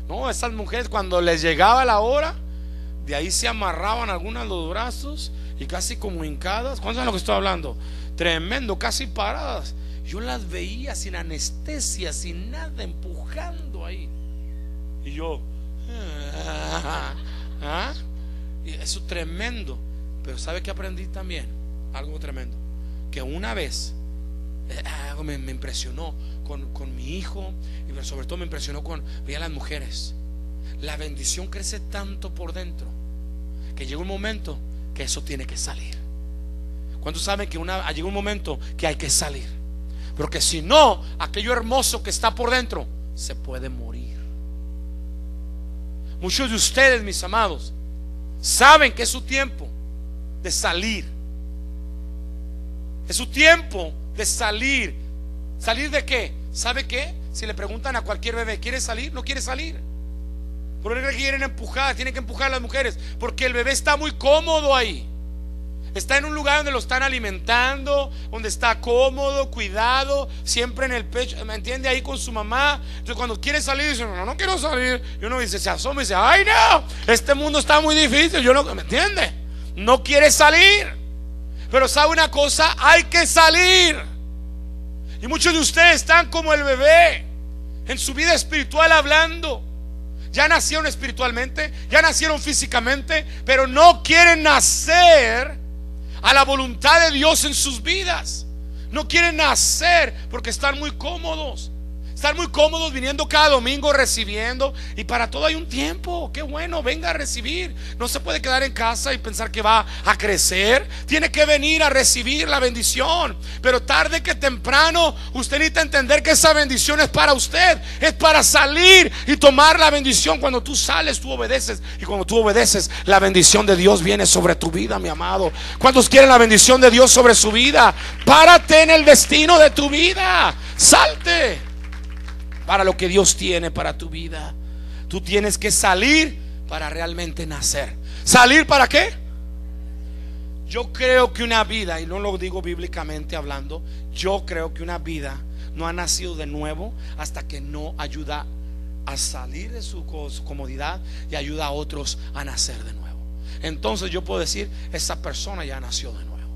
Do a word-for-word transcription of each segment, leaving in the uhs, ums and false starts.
No, esas mujeres cuando les llegaba la hora, de ahí se amarraban algunas los brazos y casi como hincadas. ¿Cuántos saben lo que estoy hablando? Tremendo, casi paradas. Yo las veía sin anestesia, sin nada, empujando ahí. Y yo, ah, ah, y eso tremendo. Pero ¿sabe qué aprendí también? Algo tremendo. Que una vez algo me, me impresionó con, con mi hijo, y pero sobre todo me impresionó con veía a las mujeres. La bendición crece tanto por dentro que llega un momento que eso tiene que salir. ¿Cuántos saben que una, llega un momento que hay que salir? Porque si no, aquello hermoso que está por dentro se puede morir. Muchos de ustedes, mis amados, saben que es su tiempo de salir. Es su tiempo de salir. ¿Salir de qué? ¿Sabe qué? Si le preguntan a cualquier bebé, ¿quiere salir? No quiere salir. Por eso quieren empujar, tienen que empujar a las mujeres, porque el bebé está muy cómodo ahí. Está en un lugar donde lo están alimentando, donde está cómodo, cuidado, siempre en el pecho, ¿me entiende? Ahí con su mamá. Entonces cuando quiere salir dice, no, no quiero salir. Y uno dice, se asoma y dice, ay no, este mundo está muy difícil. Yo no, ¿me entiende? No quiere salir. Pero sabe una cosa, hay que salir. Y muchos de ustedes están como el bebé en su vida espiritual hablando. Ya nacieron espiritualmente, ya nacieron físicamente, pero no quieren nacer a la voluntad de Dios en sus vidas. No quieren nacer porque están muy cómodos. Están muy cómodos viniendo cada domingo, recibiendo. Y para todo hay un tiempo. Qué bueno, venga a recibir. No se puede quedar en casa y pensar que va a crecer. Tiene que venir a recibir la bendición. Pero tarde que temprano usted necesita entender que esa bendición es para usted. Es para salir y tomar la bendición. Cuando tú sales, tú obedeces. Y cuando tú obedeces, la bendición de Dios viene sobre tu vida, mi amado. ¿Cuántos quieren la bendición de Dios sobre su vida? Párate en el destino de tu vida. Salte para lo que Dios tiene para tu vida. Tú tienes que salir para realmente nacer. ¿Salir para qué? Yo creo que una vida, y no lo digo bíblicamente hablando, yo creo que una vida no ha nacido de nuevo hasta que no ayuda a salir de su, su comodidad y ayuda a otros a nacer de nuevo. Entonces yo puedo decir, esa persona ya nació de nuevo.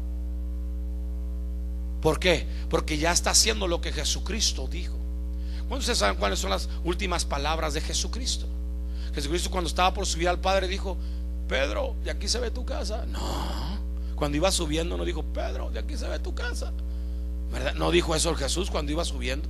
¿Por qué? Porque ya está haciendo lo que Jesucristo dijo. ¿Cuántos ustedes saben cuáles son las últimas palabras de Jesucristo? Jesucristo, cuando estaba por subir al Padre, dijo, Pedro, de aquí se ve tu casa. No, cuando iba subiendo no dijo, Pedro, de aquí se ve tu casa, ¿verdad? No dijo eso el Jesús cuando iba subiendo.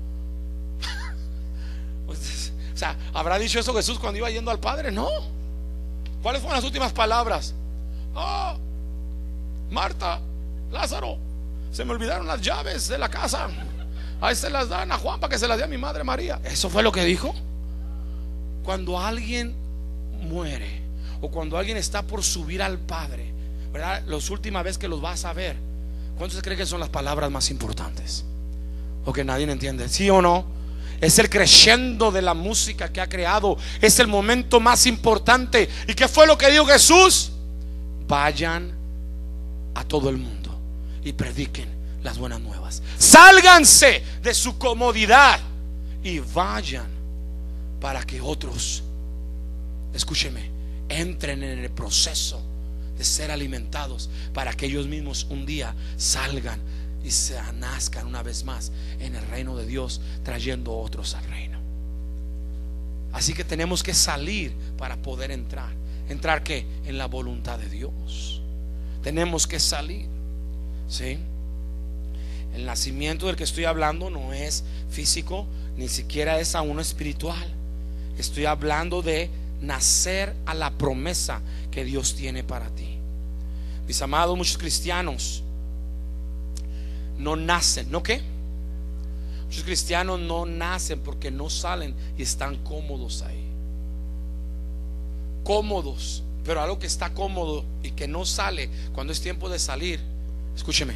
O sea, ¿habrá dicho eso Jesús cuando iba yendo al Padre? No. ¿Cuáles fueron las últimas palabras? Ah, Marta, Lázaro, se me olvidaron las llaves de la casa, ahí se las dan a Juan para que se las dé a mi madre María. ¿Eso fue lo que dijo? Cuando alguien muere o cuando alguien está por subir al Padre, ¿verdad? Las últimas veces que los vas a ver, ¿cuántos creen que son las palabras más importantes? O que nadie entiende, ¿sí o no? Es el crescendo de la música que ha creado. Es el momento más importante. ¿Y qué fue lo que dijo Jesús? Vayan a todo el mundo y prediquen las buenas nuevas. Sálganse de su comodidad y vayan para que otros, escúcheme, entren en el proceso de ser alimentados, para que ellos mismos un día salgan y se nazcan una vez más en el reino de Dios, trayendo otros al reino. Así que tenemos que salir para poder entrar. ¿Entrar qué? En la voluntad de Dios. Tenemos que salir, ¿sí? El nacimiento del que estoy hablando no es físico, ni siquiera es a uno espiritual. Estoy hablando de nacer a la promesa que Dios tiene para ti. Mis amados, muchos cristianos no nacen, ¿no qué? Muchos cristianos no nacen porque no salen y están cómodos ahí. Cómodos, pero algo que está cómodo y que no sale cuando es tiempo de salir, escúcheme,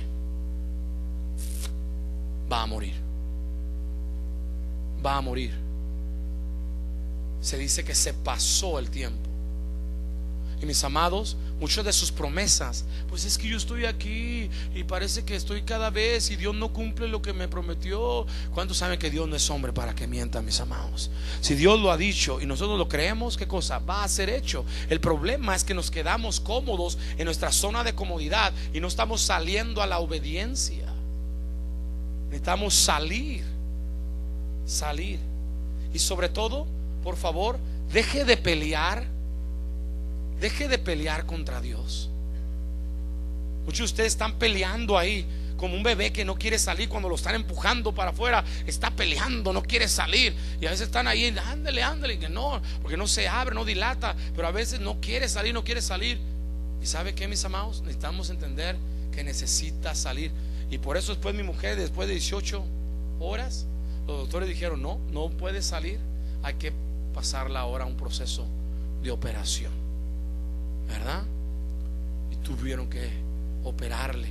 va a morir. Va a morir. Se dice que se pasó el tiempo. Y mis amados, muchas de sus promesas, pues es que yo estoy aquí y parece que estoy cada vez y Dios no cumple lo que me prometió. ¿Cuántos saben que Dios no es hombre para que mienta, mis amados? Si Dios lo ha dicho y nosotros lo creemos, ¿qué cosa? Va a ser hecho. El problema es que nos quedamos cómodos en nuestra zona de comodidad y no estamos saliendo a la obediencia. Necesitamos salir, salir. Y sobre todo, por favor, deje de pelear. Deje de pelear contra Dios. Muchos de ustedes están peleando ahí como un bebé que no quiere salir. Cuando lo están empujando para afuera, está peleando, no quiere salir. Y a veces están ahí, ándale, ándale, que no, porque no se abre, no dilata. Pero a veces no quiere salir, no quiere salir. ¿Y sabe qué, mis amados? Necesitamos entender que necesita salir. Y por eso después mi mujer, después de dieciocho horas, los doctores dijeron: no, no puede salir. Hay que pasarla ahora a un proceso de operación, ¿verdad? Y tuvieron que operarle.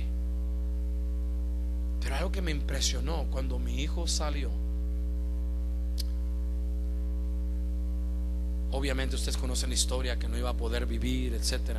Pero algo que me impresionó cuando mi hijo salió, obviamente ustedes conocen la historia, que no iba a poder vivir, etcétera.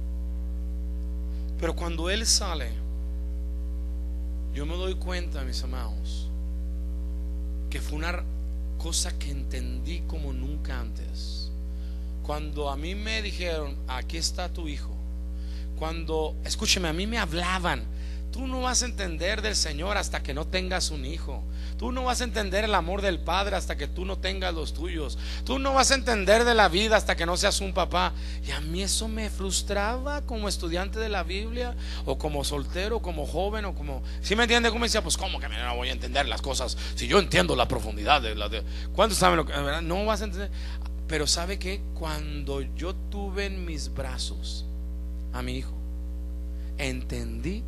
Pero cuando él sale, yo me doy cuenta, mis amados, que fue una cosa que entendí como nunca antes. Cuando a mí me dijeron: aquí está tu hijo. Cuando, escúcheme, a mí me hablaban: tú no vas a entender del Señor hasta que no tengas un hijo. Tú no vas a entender el amor del Padre hasta que tú no tengas los tuyos. Tú no vas a entender de la vida hasta que no seas un papá. Y a mí eso me frustraba como estudiante de la Biblia, o como soltero, como joven, o como, ¿sí me entiende? Como decía, pues cómo que no voy a entender las cosas si yo entiendo la profundidad de la de... ¿Cuántos saben lo que, verdad? No vas a entender. Pero ¿sabe qué? Cuando yo tuve en mis brazos a mi hijo, entendí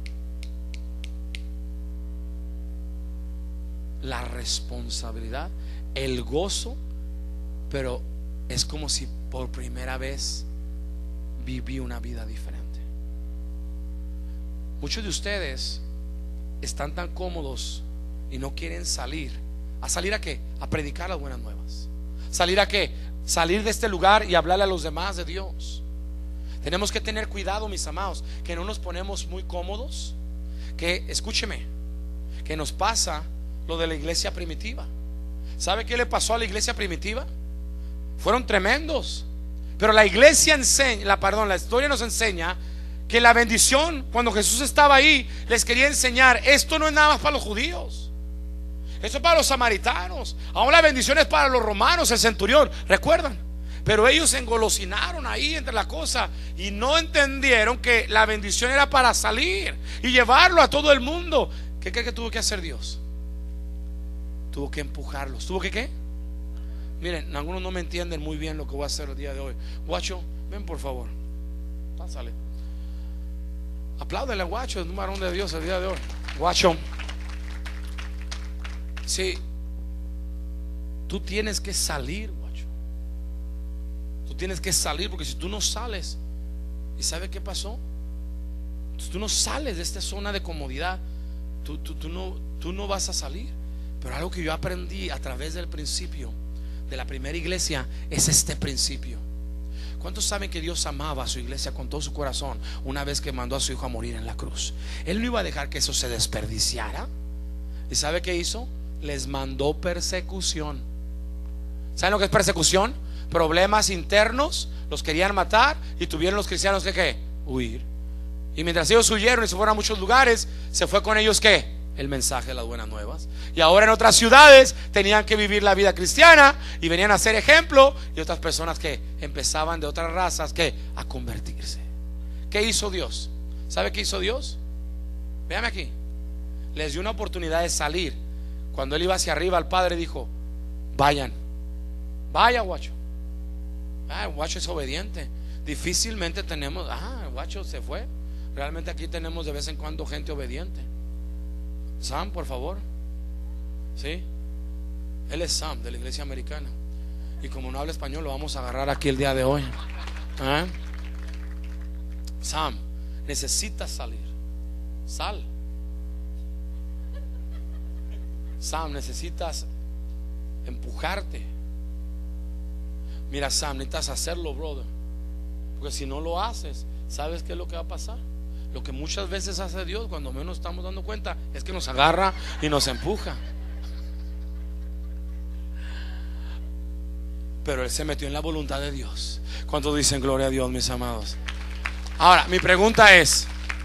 la responsabilidad, el gozo, pero es como si por primera vez viví una vida diferente. Muchos de ustedes están tan cómodos y no quieren salir. ¿A salir a qué? A predicar las buenas nuevas. ¿Salir a qué? Salir de este lugar y hablarle a los demás de Dios. Tenemos que tener cuidado, mis amados, que no nos ponemos muy cómodos. Que, escúcheme, que nos pasa lo de la iglesia primitiva. ¿Sabe qué le pasó a la iglesia primitiva? Fueron tremendos. Pero la iglesia enseña, la, perdón, la historia nos enseña que la bendición, cuando Jesús estaba ahí, les quería enseñar: esto no es nada más para los judíos, esto es para los samaritanos. Aún la bendición es para los romanos, el centurión, ¿recuerdan? Pero ellos se engolosinaron ahí entre la cosa y no entendieron que la bendición era para salir y llevarlo a todo el mundo. ¿Qué cree que tuvo que hacer Dios? Tuvo que empujarlos. ¿Tuvo que qué? Miren, algunos no me entienden muy bien lo que voy a hacer el día de hoy. Guacho, ven por favor. Pásale. Apláudele a Guacho, es un varón de Dios el día de hoy. Guacho. Sí. Tú tienes que salir, Guacho. Tú tienes que salir, porque si tú no sales, ¿y sabe qué pasó? Si tú no sales de esta zona de comodidad, tú, tú, tú, no, tú no vas a salir. Pero algo que yo aprendí a través del principio de la primera iglesia es este principio. ¿Cuántos saben que Dios amaba a su iglesia con todo su corazón una vez que mandó a su hijo a morir en la cruz? Él no iba a dejar que eso se desperdiciara. ¿Y sabe qué hizo? Les mandó persecución. ¿Saben lo que es persecución? Problemas internos, los querían matar y tuvieron los cristianos que ¿qué? Huir. Y mientras ellos huyeron y se fueron a muchos lugares, se fue con ellos ¿qué? El mensaje de las buenas nuevas. Y ahora en otras ciudades tenían que vivir la vida cristiana y venían a ser ejemplo, y otras personas que empezaban de otras razas que a convertirse. ¿Qué hizo Dios? ¿Sabe qué hizo Dios? Véame aquí. Les dio una oportunidad de salir. Cuando él iba hacia arriba, el Padre dijo: vayan, vaya, Guacho. Ah, Guacho es obediente. Difícilmente tenemos, ah, Guacho se fue. Realmente aquí tenemos de vez en cuando gente obediente. Sam, por favor. Sí, él es Sam de la iglesia americana. Y como no habla español, lo vamos a agarrar aquí el día de hoy. ¿Eh? Sam, necesitas salir. Sal. Sam, necesitas empujarte. Mira, Sam, necesitas hacerlo, brother. Porque si no lo haces, ¿sabes qué es lo que va a pasar? Lo que muchas veces hace Dios cuando menos estamos dando cuenta es que nos agarra y nos empuja. Pero Él se metió en la voluntad de Dios. ¿Cuántos dicen gloria a Dios, mis amados? Ahora, mi pregunta es: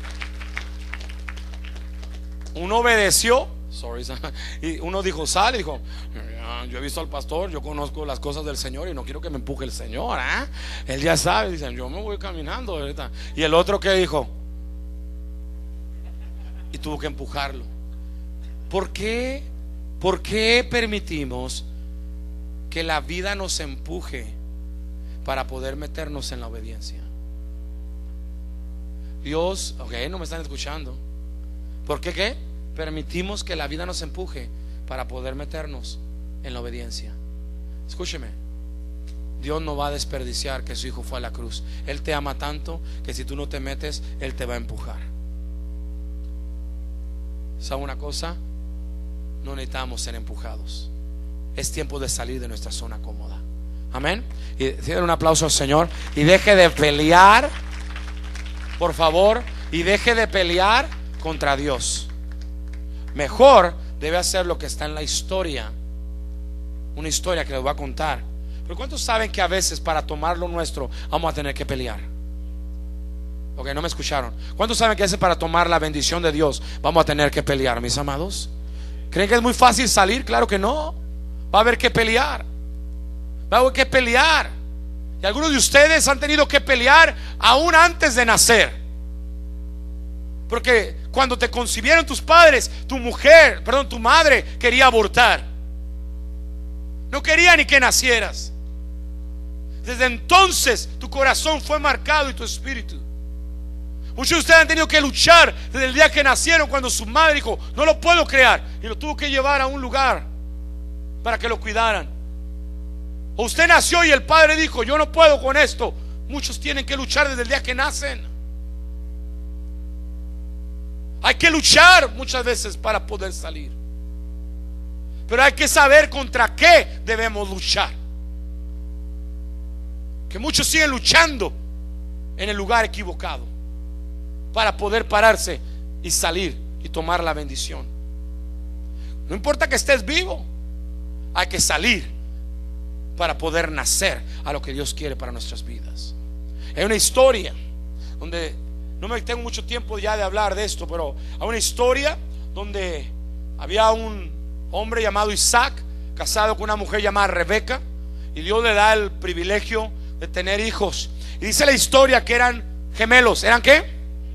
uno obedeció, sorry, y uno dijo, sale, dijo, yo he visto al pastor, yo conozco las cosas del Señor y no quiero que me empuje el Señor, ¿eh? Él ya sabe, dicen, yo me voy caminando ahorita. Y el otro, ¿qué dijo? Y tuvo que empujarlo. ¿Por qué? ¿Por qué permitimos que la vida nos empuje para poder meternos en la obediencia? Dios, ok, no me están escuchando. ¿Por qué qué? Permitimos que la vida nos empuje para poder meternos en la obediencia. Escúcheme, Dios no va a desperdiciar que su hijo fue a la cruz. Él te ama tanto que si tú no te metes, Él te va a empujar. ¿Sabe una cosa? No necesitamos ser empujados. Es tiempo de salir de nuestra zona cómoda. Amén. Y den un aplauso al Señor. Y deje de pelear, por favor. Y deje de pelear contra Dios. Mejor debe hacer lo que está en la historia. Una historia que les voy a contar. Pero ¿cuántos saben que a veces para tomar lo nuestro vamos a tener que pelear? Ok, no me escucharon. ¿Cuántos saben que a veces para tomar la bendición de Dios vamos a tener que pelear, mis amados? ¿Creen que es muy fácil salir? Claro que no. Va a haber que pelear. Va a haber que pelear. Y algunos de ustedes han tenido que pelear aún antes de nacer. Porque cuando te concibieron tus padres, tu mujer, perdón, tu madre quería abortar. No quería ni que nacieras. Desde entonces tu corazón fue marcado y tu espíritu. Muchos de ustedes han tenido que luchar desde el día que nacieron, cuando su madre dijo, no lo puedo crear, y lo tuvo que llevar a un lugar para que lo cuidaran. O usted nació y el padre dijo, yo no puedo con esto. Muchos tienen que luchar desde el día que nacen. Hay que luchar muchas veces para poder salir. Pero hay que saber contra qué debemos luchar. Que muchos siguen luchando en el lugar equivocado para poder pararse y salir y tomar la bendición. No importa que estés vivo, hay que salir para poder nacer a lo que Dios quiere para nuestras vidas. Hay una historia donde, no me tengo mucho tiempo ya de hablar de esto, pero hay una historia donde había un hombre llamado Isaac, casado con una mujer llamada Rebeca, y Dios le da el privilegio de tener hijos. Y dice la historia que eran gemelos. ¿Eran qué?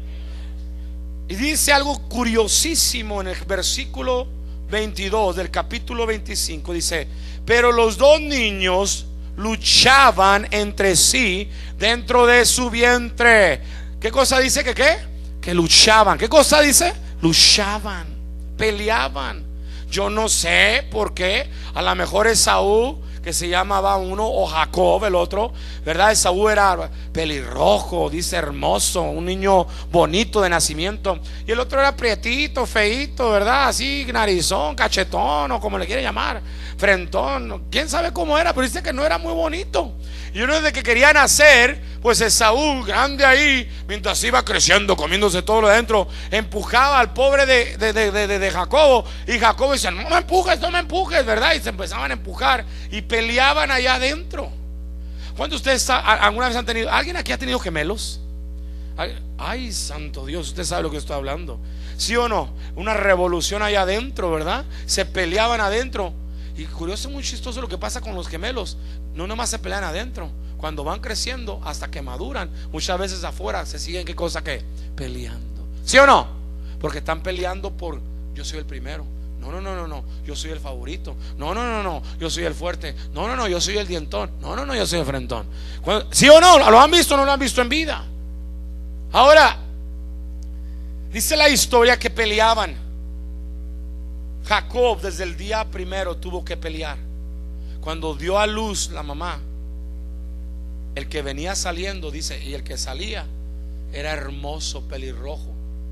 Y dice algo curiosísimo en el versículo veintidós del capítulo veinticinco. Dice, pero los dos niños luchaban entre sí dentro de su vientre. ¿Qué cosa dice que qué? Que luchaban. ¿Qué cosa dice? Luchaban, peleaban. Yo no sé por qué. A lo mejor Esaú, que se llamaba uno, o Jacob el otro, ¿verdad? Esaú era pelirrojo, dice hermoso, un niño bonito de nacimiento, y el otro era prietito, feito, ¿verdad? Así, narizón, cachetón, o como le quiere llamar, frentón, quién sabe cómo era, pero dice que no era muy bonito. Y uno desde que quería nacer, pues Esaú, grande ahí, mientras iba creciendo, comiéndose todo lo de adentro, empujaba al pobre de, de, de, de, de Jacobo. Y Jacobo decía, no me empujes, no me empujes, ¿verdad? Y se empezaban a empujar y peleaban allá adentro. ¿Cuántos de ustedes alguna vez han tenido, alguien aquí ha tenido gemelos? Ay, santo Dios, usted sabe lo que estoy hablando. ¿Sí o no? Una revolución allá adentro, ¿verdad? Se peleaban adentro. Y curioso, muy chistoso lo que pasa con los gemelos. No nomás se pelean adentro. Cuando van creciendo hasta que maduran, muchas veces afuera se siguen, ¿qué cosa? Que peleando. ¿Sí o no? Porque están peleando por, yo soy el primero. No, no, no, no, no, yo soy el favorito. No, no, no, no, yo soy el fuerte. No, no, no, yo soy el dientón. No, no, no, yo soy el frentón. ¿Sí o no? ¿Lo han visto o no lo han visto en vida? Ahora, dice la historia que peleaban. Jacob desde el día primero tuvo que pelear. Cuando dio a luz la mamá, el que venía saliendo, dice, y el que salía era hermoso, pelirrojo,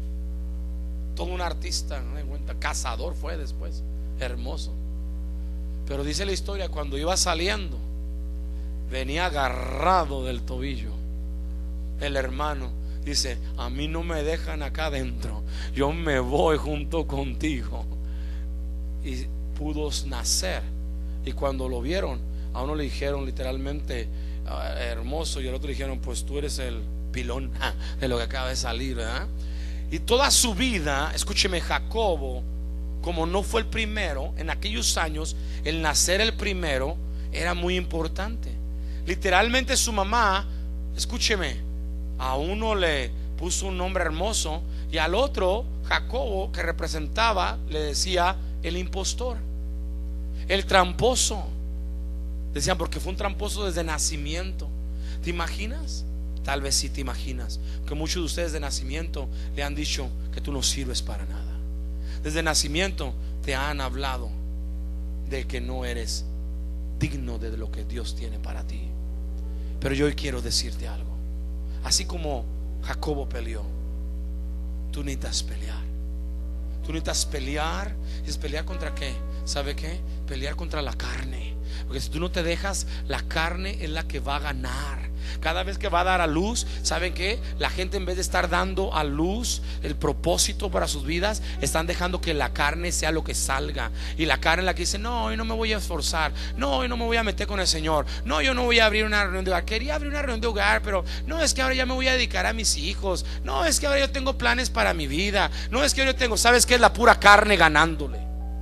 todo un artista, no me cuenta, cazador fue después, hermoso. Pero dice la historia, cuando iba saliendo, venía agarrado del tobillo el hermano dice: a mí no me dejan acá adentro, yo me voy junto contigo. Y pudo nacer. Y cuando lo vieron, a uno le dijeron literalmente uh, hermoso, y al otro le dijeron: pues tú eres el pilón de lo que acaba de salir, ¿verdad? Y toda su vida, escúcheme, Jacobo, como no fue el primero en aquellos años, el nacer el primero era muy importante. Literalmente su mamá, escúcheme, a uno le puso un nombre hermoso y al otro, Jacobo, que representaba, le decía el impostor, el tramposo. Decían porque fue un tramposo desde nacimiento. ¿Te imaginas? Tal vez sí te imaginas que muchos de ustedes de nacimiento le han dicho que tú no sirves para nada. Desde nacimiento te han hablado de que no eres digno de lo que Dios tiene para ti. Pero yo hoy quiero decirte algo. Así como Jacobo peleó, tú necesitas pelear. Tú necesitas pelear. ¿Es pelear contra qué? ¿Sabe qué? Pelear contra la carne. Porque si tú no te dejas, la carne es la que va a ganar. Cada vez que va a dar a luz, ¿saben qué? La gente, en vez de estar dando a luz el propósito para sus vidas, están dejando que la carne sea lo que salga. Y la carne es la que dice: no, hoy no me voy a esforzar, no, hoy no me voy a meter con el Señor, no, yo no voy a abrir una reunión de hogar. Quería abrir una reunión de hogar, pero no, es que ahora ya me voy a dedicar a mis hijos. No, es que ahora yo tengo planes para mi vida. No, es que yo tengo, ¿sabes qué? Es la pura carne ganándole.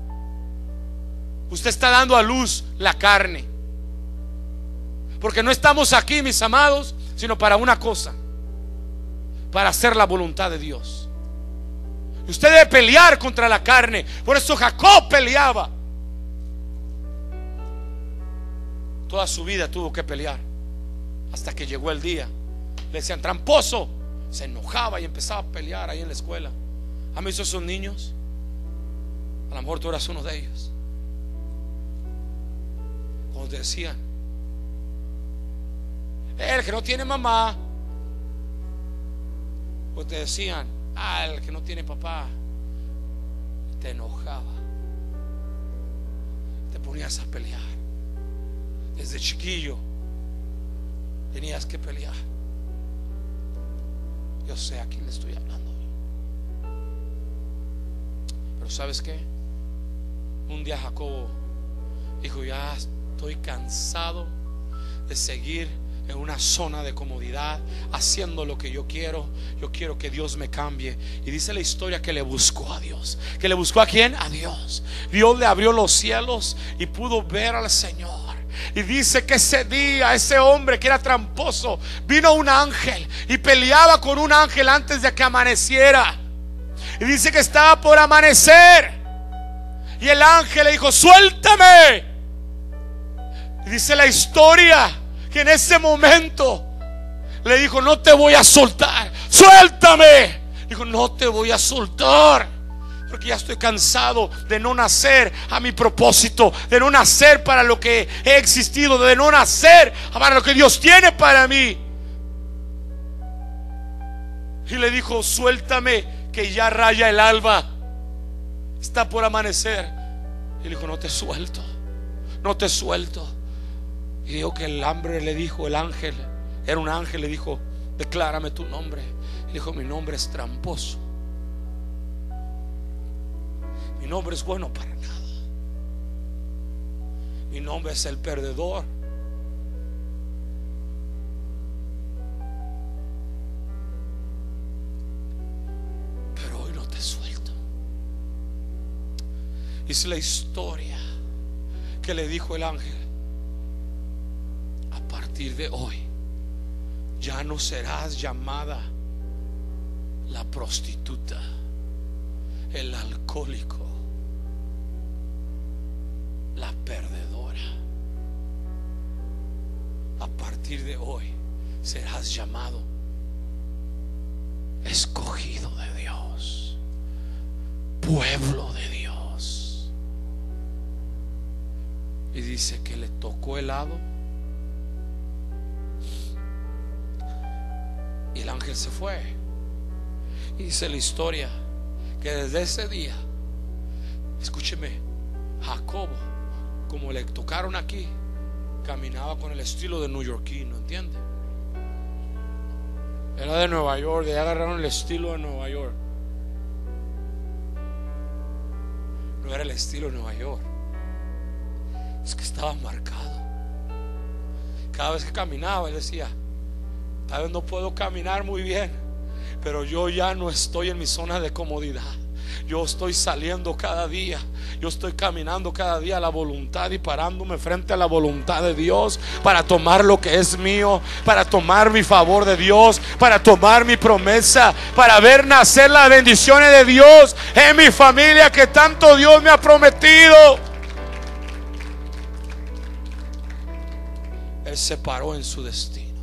Usted está dando a luz la carne. Porque no estamos aquí, mis amados, sino para una cosa: para hacer la voluntad de Dios. Usted debe pelear contra la carne. Por eso Jacob peleaba. Toda su vida tuvo que pelear, hasta que llegó el día. Le decían tramposo, se enojaba y empezaba a pelear ahí en la escuela. ¿Han visto esos niños? A lo mejor tú eras uno de ellos. Como te decían: el que no tiene mamá. Pues te decían: ah, el que no tiene papá. Te enojaba, te ponías a pelear. Desde chiquillo tenías que pelear. Yo sé a quién le estoy hablando. Pero ¿sabes qué? Un día Jacobo dijo: ya estoy cansado de seguir en una zona de comodidad, haciendo lo que yo quiero. Yo quiero que Dios me cambie. Y dice la historia que le buscó a Dios. ¿Que le buscó a quién? A Dios. Dios le abrió los cielos y pudo ver al Señor. Y dice que ese día, ese hombre que era tramposo, vino un ángel y peleaba con un ángel antes de que amaneciera. Y dice que estaba por amanecer, y el ángel le dijo: suéltame. Y dice la historia que en ese momento le dijo: no te voy a soltar, suéltame. Dijo: no te voy a soltar, porque ya estoy cansado de no nacer a mi propósito, de no nacer para lo que he existido, de no nacer para lo que Dios tiene para mí. Y le dijo: suéltame, que ya raya el alba, está por amanecer. Y le dijo: no te suelto, no te suelto. Y dijo que el hambre le dijo, el ángel, era un ángel, le dijo: declárame tu nombre. Y dijo: mi nombre es tramposo, mi nombre es bueno para nada, mi nombre es el perdedor. Pero hoy no te suelto. Dice la historia que le dijo el ángel: a partir de hoy ya no serás llamada la prostituta, el alcohólico, la perdedora. A partir de hoy serás llamado escogido de Dios, pueblo de Dios. Y dice que le tocó el lado y el ángel se fue. Y dice la historia que desde ese día, escúcheme, Jacobo, como le tocaron aquí, caminaba con el estilo de neoyorquino, ¿entiende? Era de Nueva York, de ahí agarraron el estilo de Nueva York. No era el estilo de Nueva York, es que estaba marcado. Cada vez que caminaba, él decía: tal vez no puedo caminar muy bien, pero yo ya no estoy en mi zona de comodidad. Yo estoy saliendo cada día. Yo estoy caminando cada día a la voluntad y parándome frente a la voluntad de Dios para tomar lo que es mío, para tomar mi favor de Dios, para tomar mi promesa, para ver nacer las bendiciones de Dios en mi familia que tanto Dios me ha prometido. Él se paró en su destino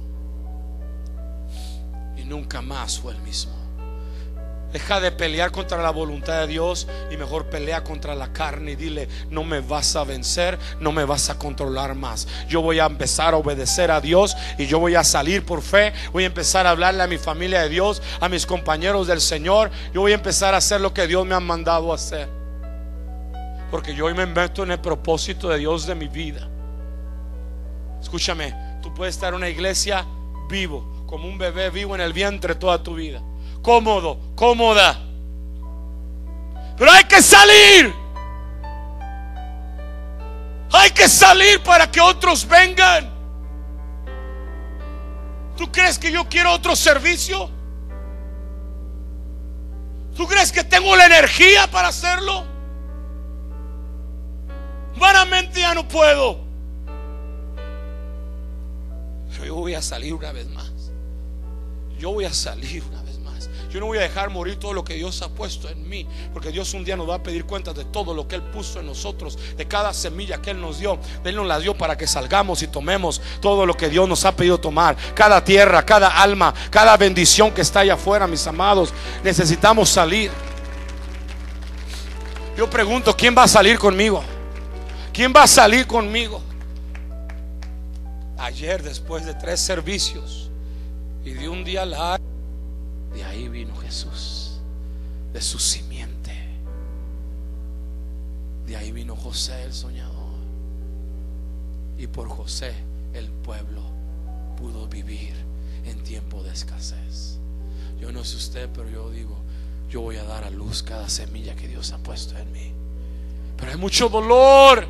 y nunca más fue el mismo. Deja de pelear contra la voluntad de Dios y mejor pelea contra la carne y dile: no me vas a vencer, no me vas a controlar más. Yo voy a empezar a obedecer a Dios y yo voy a salir por fe. Voy a empezar a hablarle a mi familia de Dios, a mis compañeros del Señor. Yo voy a empezar a hacer lo que Dios me ha mandado a hacer, porque yo hoy me meto en el propósito de Dios de mi vida. Escúchame, tú puedes estar en una iglesia vivo, como un bebé vivo en el vientre toda tu vida, cómodo, cómoda, pero hay que salir. Hay que salir para que otros vengan. ¿Tú crees que yo quiero otro servicio? ¿Tú crees que tengo la energía para hacerlo? Humanamente ya no puedo, pero yo voy a salir una vez más. Yo voy a salir una vez más. Yo no voy a dejar morir todo lo que Dios ha puesto en mí, porque Dios un día nos va a pedir cuentas de todo lo que Él puso en nosotros, de cada semilla que Él nos dio. Él nos la dio para que salgamos y tomemos todo lo que Dios nos ha pedido tomar. Cada tierra, cada alma, cada bendición que está allá afuera, mis amados, necesitamos salir. Yo pregunto: ¿quién va a salir conmigo? ¿Quién va a salir conmigo? Ayer, después de tres servicios y de un día largo, de ahí vino Jesús, de su simiente. De ahí vino José el soñador, y por José el pueblo pudo vivir en tiempo de escasez. Yo no sé usted, pero yo digo: yo voy a dar a luz cada semilla que Dios ha puesto en mí. Pero hay mucho dolor.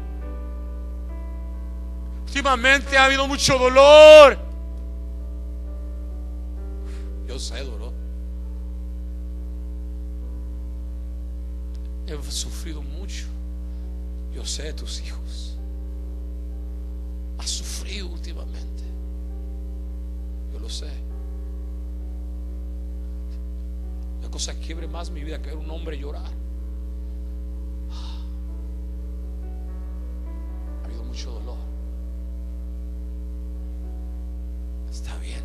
Últimamente ha habido mucho dolor. Yo sé dolor. He sufrido mucho. Yo sé de tus hijos. Has sufrido últimamente. Yo lo sé. La cosa que quiebre más mi vida que ver un hombre llorar. Ha habido mucho dolor. Está bien,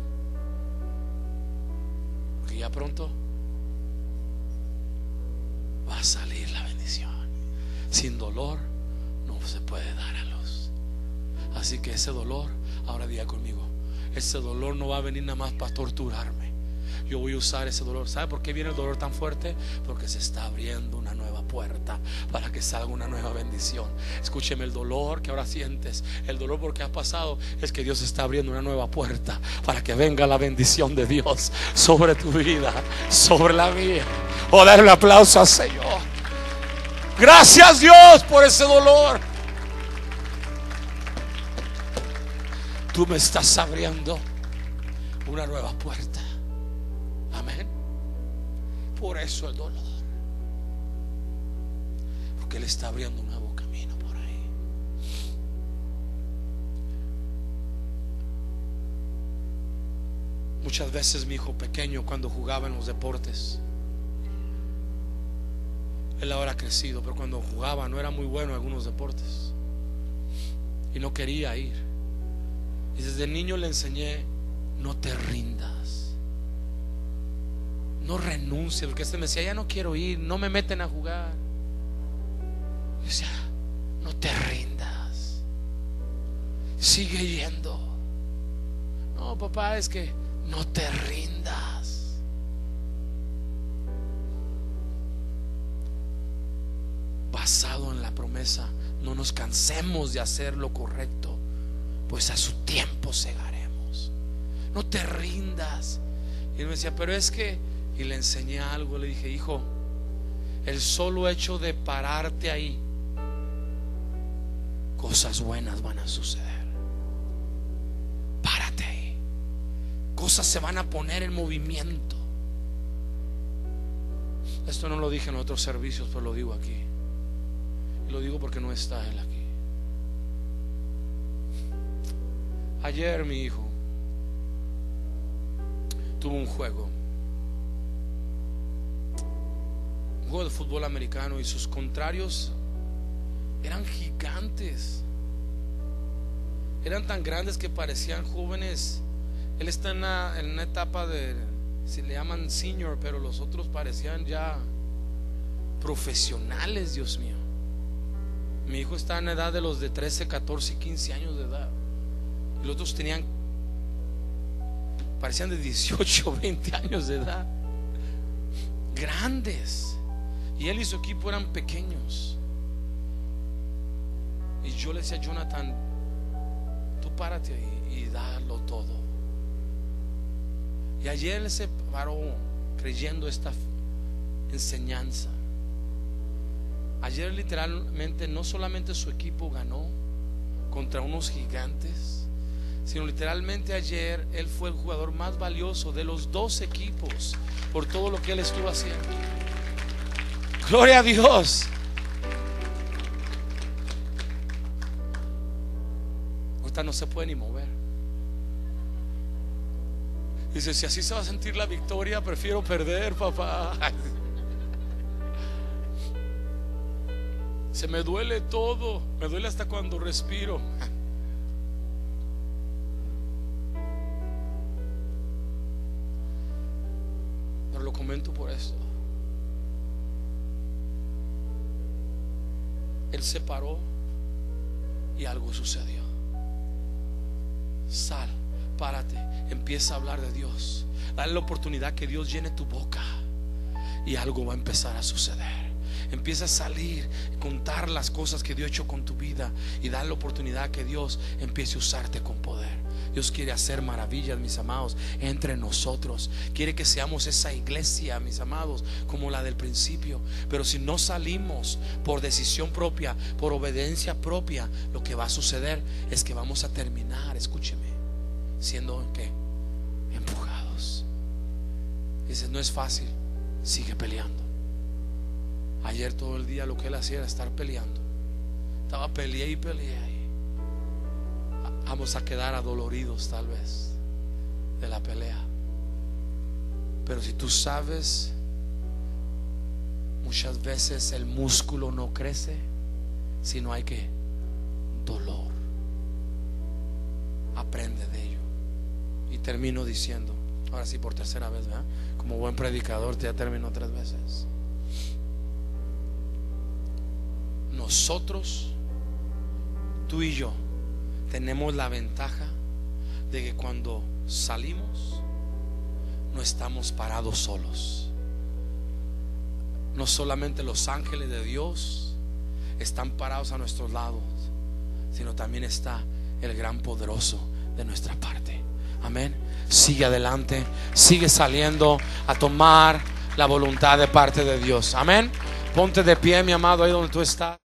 porque ya pronto va a salir la bendición. Sin dolor no se puede dar a luz. Así que ese dolor, ahora diga conmigo: ese dolor no va a venir nada más para torturarme. Yo voy a usar ese dolor. ¿Sabe por qué viene el dolor tan fuerte? Porque se está abriendo una nueva puerta para que salga una nueva bendición. Escúcheme, el dolor que ahora sientes, el dolor porque has pasado, es que Dios está abriendo una nueva puerta para que venga la bendición de Dios sobre tu vida, sobre la mía. O dar un aplauso al Señor. Gracias, Dios, por ese dolor. Tú me estás abriendo una nueva puerta. Amén. Por eso el dolor, porque Él está abriendo un nuevo camino por ahí. Muchas veces mi hijo pequeño, cuando jugaba en los deportes, él ahora ha crecido, pero cuando jugaba no era muy bueno en algunos deportes y no quería ir. Y desde niño le enseñé: no te rindas, no renuncies. Porque este me decía: ya no quiero ir, no me meten a jugar. Yo decía: no te rindas, sigue yendo. No, papá, es que no te rindas. Basado en la promesa: no nos cansemos de hacer lo correcto, pues a su tiempo segaremos. No te rindas. Y él me decía, pero es que, y le enseñé algo. Le dije, hijo, el solo hecho de pararte ahí, cosas buenas van a suceder. Párate ahí, cosas se van a poner en movimiento. Esto no lo dije en otros servicios, pero lo digo aquí. Y lo digo porque no está él aquí. Ayer mi hijo tuvo un juego, un juego de fútbol americano, y sus contrarios eran gigantes. Eran tan grandes que parecían jóvenes. Él está en una, en una etapa de, si le llaman senior, pero los otros parecían ya profesionales. Dios mío. Mi hijo está en la edad de los de trece, catorce, quince años de edad, y los otros tenían, parecían de dieciocho, veinte años de edad. Grandes. Y él y su equipo eran pequeños. Y yo le decía a Jonathan, tú párate ahí y dalo todo. Y ayer él se paró creyendo esta enseñanza. Ayer literalmente no solamente su equipo ganó contra unos gigantes, sino literalmente ayer él fue el jugador más valioso de los dos equipos por todo lo que él estuvo haciendo. Gloria a Dios. Ahorita no se puede ni mover. Dice, si así se va a sentir la victoria, prefiero perder, papá. Se me duele todo, me duele hasta cuando respiro. Pero lo comento por esto. Él se paró y algo sucedió. Sal, párate, empieza a hablar de Dios. Dale la oportunidad que Dios llene tu boca y algo va a empezar a suceder. Empieza a salir, contar las cosas que Dios ha hecho con tu vida y dar la oportunidad que Dios empiece a usarte con poder. Dios quiere hacer maravillas, mis amados, entre nosotros. Quiere que seamos esa iglesia, mis amados, como la del principio. Pero si no salimos por decisión propia, por obediencia propia, lo que va a suceder es que vamos a terminar, escúcheme, siendo ¿qué? Empujados. Dices, no es fácil, sigue peleando. Ayer todo el día lo que él hacía era estar peleando. Estaba peleé y peleé ahí. Vamos a quedar adoloridos tal vez de la pelea. Pero si tú sabes, muchas veces el músculo no crece si no hay que dolor. Aprende de ello. Y termino diciendo, ahora sí por tercera vez, ¿verdad? Como buen predicador ya terminó tres veces. Nosotros, tú y yo, tenemos la ventaja de que cuando salimos no estamos parados solos. No solamente los ángeles de Dios están parados a nuestros lados, sino también está el gran poderoso de nuestra parte. Amén. Sigue adelante, sigue saliendo a tomar la voluntad de parte de Dios. Amén. Ponte de pie, mi amado, ahí donde tú estás.